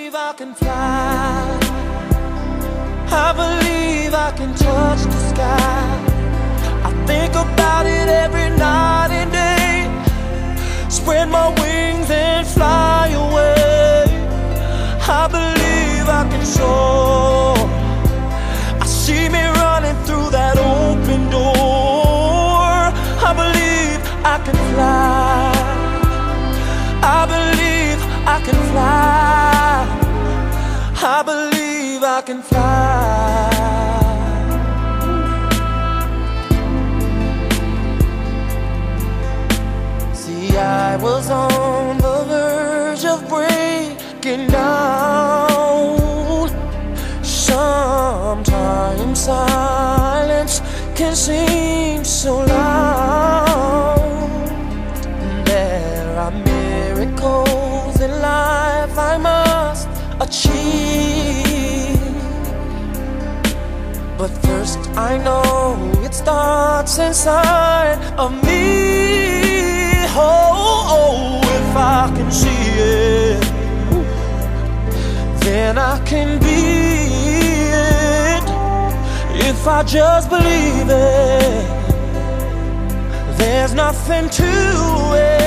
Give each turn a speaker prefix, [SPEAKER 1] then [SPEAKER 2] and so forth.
[SPEAKER 1] believe I can fly. I believe I can touch the sky. I think about it every night and day. Spread my wings and fly away. I believe I can soar. I see me running through that open door. I believe I can fly. I believe I can fly. I believe I can fly. See, I was on the verge of breaking down. Sometimes silence can seem so loud. There are miracles in life I must achieve, but first I know it starts inside of me. Oh, if I can see it, then I can be it. If I just believe it, there's nothing to it.